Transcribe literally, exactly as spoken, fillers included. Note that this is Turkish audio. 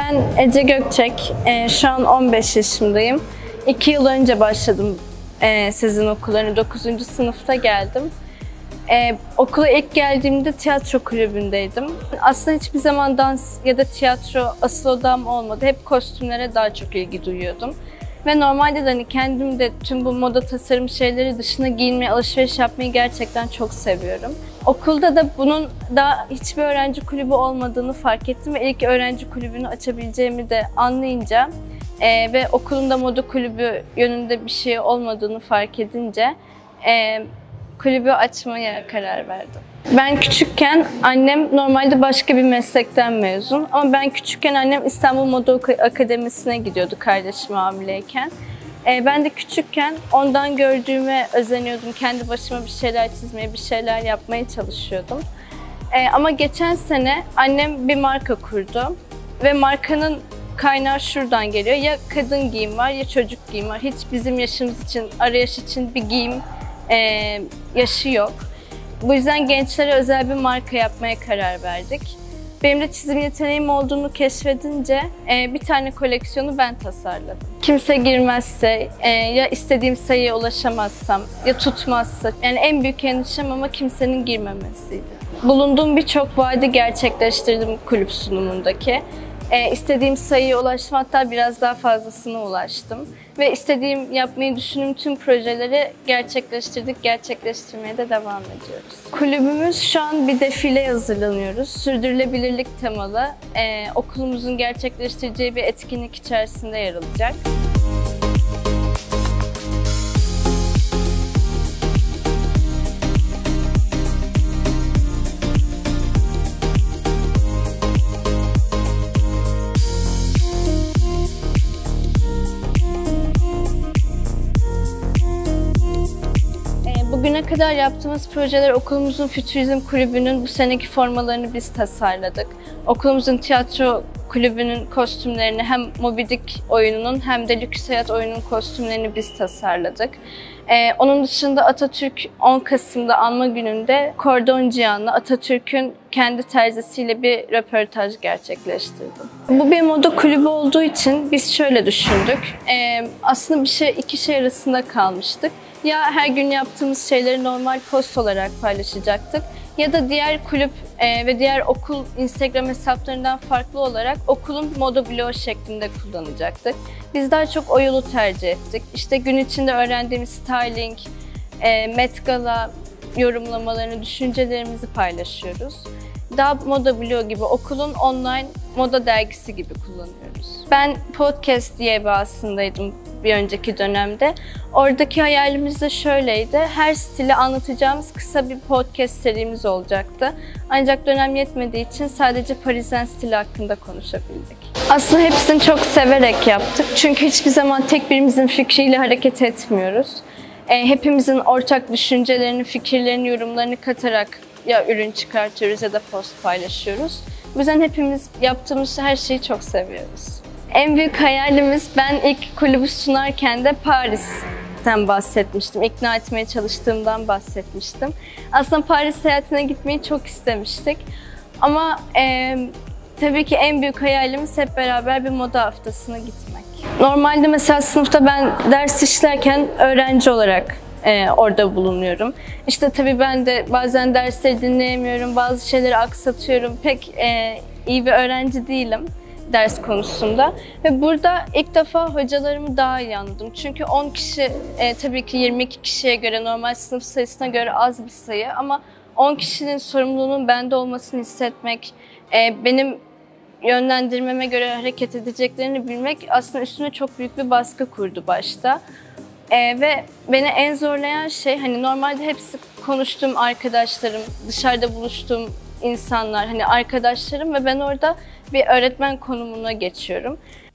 Ben Ece Gökçek, e, şu an on beş yaşındayım. iki yıl önce başladım e, sizin okullarına, dokuzuncu sınıfta geldim. E, okula ilk geldiğimde tiyatro kulübündeydim. Aslında hiçbir zaman dans ya da tiyatro asıl odam olmadı. Hep kostümlere daha çok ilgi duyuyordum. Ve normalde de hani kendim de tüm bu moda tasarım şeyleri dışına giyinmeyi, alışveriş yapmayı gerçekten çok seviyorum. Okulda da bunun daha hiçbir öğrenci kulübü olmadığını fark ettim ve ilk öğrenci kulübünü açabileceğimi de anlayınca e, ve okulumda moda kulübü yönünde bir şey olmadığını fark edince e, kulübü açmaya karar verdim. Ben küçükken annem normalde başka bir meslekten mezun ama ben küçükken annem İstanbul Moda Akademisi'ne gidiyordu kardeşim hamileyken. Ee, ben de küçükken ondan gördüğüme özeniyordum. Kendi başıma bir şeyler çizmeye, bir şeyler yapmaya çalışıyordum. Ee, ama geçen sene annem bir marka kurdu ve markanın kaynağı şuradan geliyor. Ya kadın giyim var ya çocuk giyim var. Hiç bizim yaşımız için, arayış için bir giyim e, yaşı yok. Bu yüzden gençlere özel bir marka yapmaya karar verdik. Benim de çizim yeteneğim olduğunu keşfedince e, bir tane koleksiyonu ben tasarladım. Kimse girmezse, e, ya istediğim sayıya ulaşamazsam, ya tutmazsa, yani en büyük endişem ama kimsenin girmemesiydi. Bulunduğum birçok vaadi gerçekleştirdim kulüp sunumundaki. E, istediğim sayıya ulaştım, hatta biraz daha fazlasına ulaştım. Ve istediğim, yapmayı düşündüğüm tüm projeleri gerçekleştirdik, gerçekleştirmeye de devam ediyoruz. Kulübümüz şu an bir defileye hazırlanıyoruz. Sürdürülebilirlik temalı, e, okulumuzun gerçekleştireceği bir etkinlik içerisinde yer alacak. Bugüne kadar yaptığımız projeler okulumuzun Fütürizm Kulübü'nün bu seneki formalarını biz tasarladık. Okulumuzun tiyatro kulübünün kostümlerini hem Moby Dick oyununun hem de Lüküs Hayat oyununun kostümlerini biz tasarladık. Ee, onun dışında Atatürk on Kasım'da anma gününde Kordon Cihan'la Atatürk'ün kendi terzisiyle bir röportaj gerçekleştirdim. Bu bir moda kulübü olduğu için biz şöyle düşündük. Ee, aslında bir şey, iki şey arasında kalmıştık. Ya her gün yaptığımız şeyleri normal post olarak paylaşacaktık ya da diğer kulüp e, ve diğer okul Instagram hesaplarından farklı olarak okulun moda bloğu şeklinde kullanacaktık. Biz daha çok o yolu tercih ettik. İşte gün içinde öğrendiğimiz styling, e, Met Gala yorumlamalarını, düşüncelerimizi paylaşıyoruz. Daha moda bloğu gibi, okulun online moda dergisi gibi kullanıyoruz. Ben podcast diye bir aslındaydım bir önceki dönemde. Oradaki hayalimiz de şöyleydi. Her stili anlatacağımız kısa bir podcast serimiz olacaktı. Ancak dönem yetmediği için sadece Parisyen stili hakkında konuşabildik. Aslında hepsini çok severek yaptık. Çünkü hiçbir zaman tek birimizin fikriyle hareket etmiyoruz. E, hepimizin ortak düşüncelerini, fikirlerini, yorumlarını katarak ya ürün çıkartıyoruz ya da post paylaşıyoruz. Bu yüzden hepimiz yaptığımız her şeyi çok seviyoruz. En büyük hayalimiz, ben ilk kulübü sunarken de Paris'ten bahsetmiştim. İkna etmeye çalıştığımdan bahsetmiştim. Aslında Paris seyahatine gitmeyi çok istemiştik. Ama e, tabii ki en büyük hayalimiz hep beraber bir moda haftasına gitmek. Normalde mesela sınıfta ben ders işlerken öğrenci olarak Ee, orada bulunuyorum. İşte tabii ben de bazen dersleri dinleyemiyorum, bazı şeyleri aksatıyorum. Pek e, iyi bir öğrenci değilim ders konusunda. Ve burada ilk defa hocalarımı daha iyi anladım. Çünkü on kişi, e, tabii ki yirmi iki kişiye göre, normal sınıf sayısına göre az bir sayı. Ama on kişinin sorumluluğunun bende olmasını hissetmek, e, benim yönlendirmeme göre hareket edeceklerini bilmek aslında üstüne çok büyük bir baskı kurdu başta. Ee, ve beni en zorlayan şey, hani normalde hepsi konuştuğum arkadaşlarım, dışarıda buluştuğum insanlar, hani arkadaşlarım ve ben orada bir öğretmen konumuna geçiyorum.